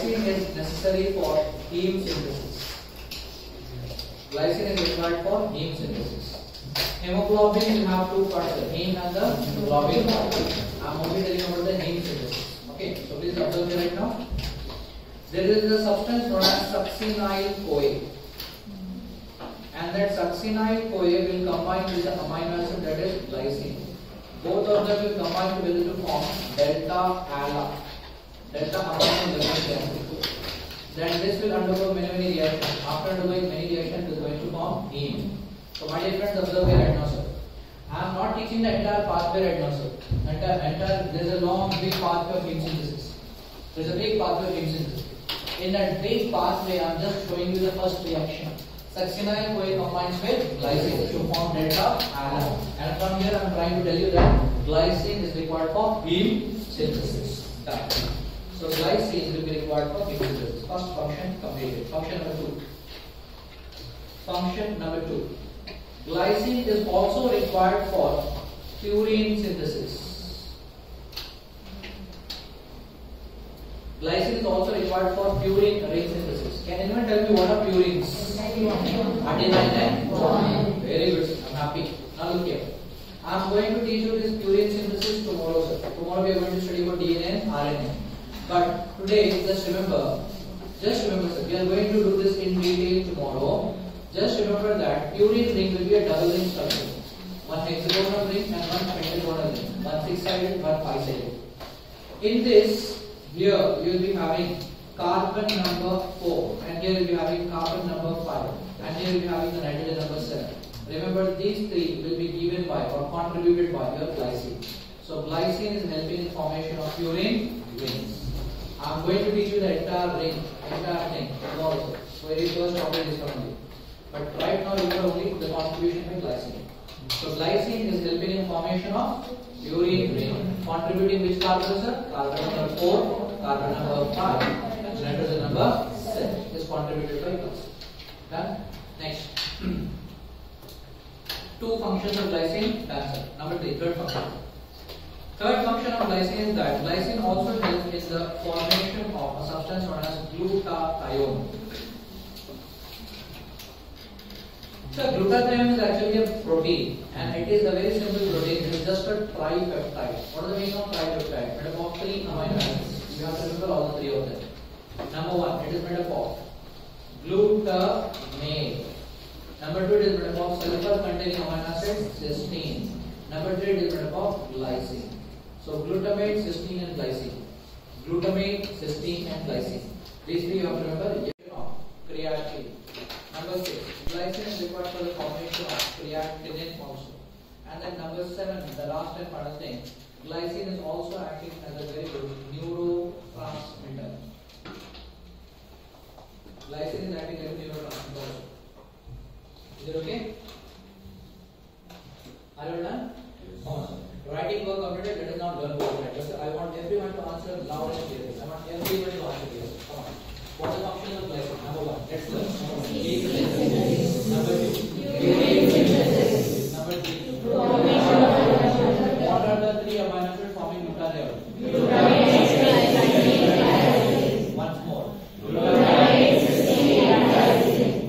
glycine is necessary for heme synthesis. Glycine is required for heme synthesis. Hemoglobin, you have two parts, the heme and the globin part. I am only telling about the heme synthesis. Okay, so please observe me right now. There is a substance known as succinyl-CoA, and that succinyl-CoA will combine with the amino acid that is glycine. Both of them will combine together to form delta-ALA, delta-amino acid. Then this will undergo many reactions. After undergoing many reactions, it is going to form heme. So my dear friends, observe here right now, sir. I am not teaching the entire pathway right now, sir. There is a long, big pathway of heme synthesis. There is a big pathway of heme synthesis. In that big pathway, I am just showing you the first reaction. Succinyl-CoA combines with glycine to form delta-ALA. And from here, I am trying to tell you that glycine is required for heme synthesis. Done. So glycine will be required for heme synthesis. First function completed. Function number 2. Function number 2. Glycine is also required for purine synthesis. Glycine is also required for purine ring synthesis. Can anyone tell me what are purines? Adenine and guanine. Very good. I am happy. Now look here. I am going to teach you this purine synthesis tomorrow, sir. Tomorrow we are going to study about DNA and RNA. But today, just remember, sir, we are going to do this in detail tomorrow. Just remember that purine ring will be a double ring structure. One hexagonal ring and one pentagonal ring. One 6-sided, one 5-sided. In this, here you will be having carbon number 4, and here you will be having carbon number 5, and here you will be having the nitrogen number 7. Remember, these three will be given by or contributed by your glycine. So glycine is helping in formation of purine rings. I am going to teach you the entire ring, entire thing tomorrow. So very first topic is coming. But right now you know only the contribution by glycine. So glycine is helping in formation of purine ring, contributing which carbon, sir? Carbon number 4, carbon number 5, nitrogen number 7 is contributed by glycine. Done? Next. 2 functions of glycine, done, sir. Number 3, third function. Third function of glycine is that glycine also helps in the formation of a substance known as glutathione. So glutathione is actually a protein, and it is a very simple protein. It is just a tripeptide. What is the meaning of tripeptide? Made up of 3 amino acids. You have to remember all the 3 of them. Number 1, it is made up of glutamate. Number 2, it is made up of sulfur-containing amino acid, cysteine. Number 3, it is made up of glycine. So glutamate, cysteine, and glycine. Glutamate, cysteine, and glycine. These 3 you have to remember. Creatine. Number 6, glycine is required for the formation of creatinine also. And then number 7, the last and final thing, glycine is also acting as a very good neurotransmitter. Glycine is acting as a neurotransmitter also. Is it okay? Are you done? Yes. Writing work completed, let us now learn what it. I want everyone to answer loud and clear. I want everyone to answer clear. Come on. What are the functions of glycine? Number 1, let's learn. Number 2, number 3, what are the 3 amino acids forming glutathione? Once more. Glutamate, cysteine, and glycine.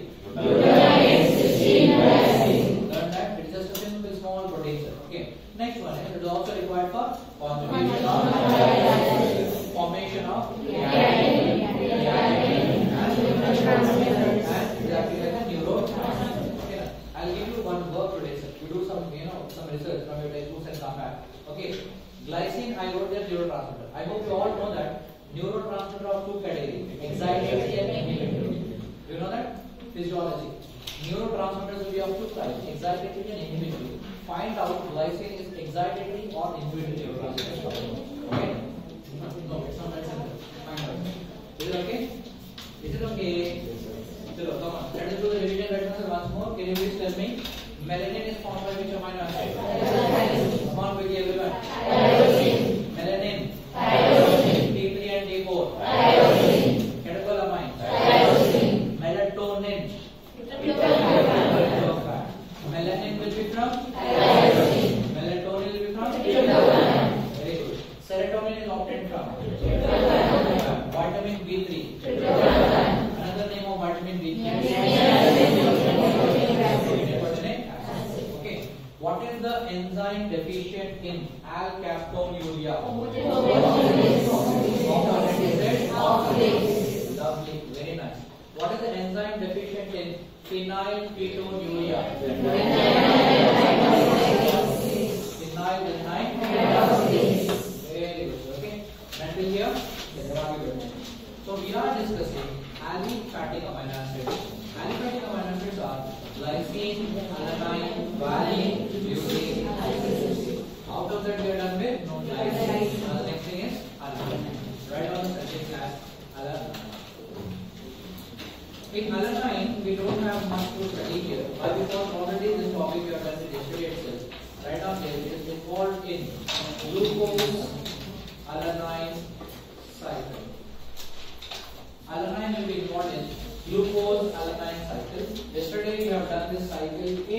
Learn that. It is just a simple small protein. Okay. Next one. It is also required for contribution of formation of I'll give you one work today, sir. You do some research from your textbooks and come back. Okay. Glycine, I wrote there neurotransmitter. I hope you all know that neurotransmitter of 2 categories: excitatory and inhibitory. Do you know that? Physiology. Neurotransmitters will be of 2 types: excitatory and inhibitory. Find out glycine is excitatory or inhibitory neurotransmitter. Okay? No, it's not that simple. Find out. Is it okay? Is it okay? So come on. Let us do the revision right now once more. Can you please tell me? Melanin is formed by which amino acid? Come on quickly everyone. Melanin. T3 and T4. Catecholamine. Melatonin. Melanin will be from? Melatonin will be from? Very good. Serotonin is obtained from? Vitamin B3? Another name of vitamin B3? Okay. What is the enzyme deficient in alkaptonuria? Lovely, very nice. What is the enzyme deficient in phenylketonuria? Phenylalanine. Very good. Okay. Until here, so we are discussing aliphatic amino acids. Aliphatic amino acids are lysine, alanine, valine, leucine. Out of that we are done with lysine. Now the next thing is alanine. Write down the sentence as alanine. In alanine, we don't have much to study here. Why? Because already this topic we have done with yesterday itself. Write down there, it is involved in glucose alanine cycle. Alanine will be involved in glucose alanine cycle. Yesterday we have done this cycle in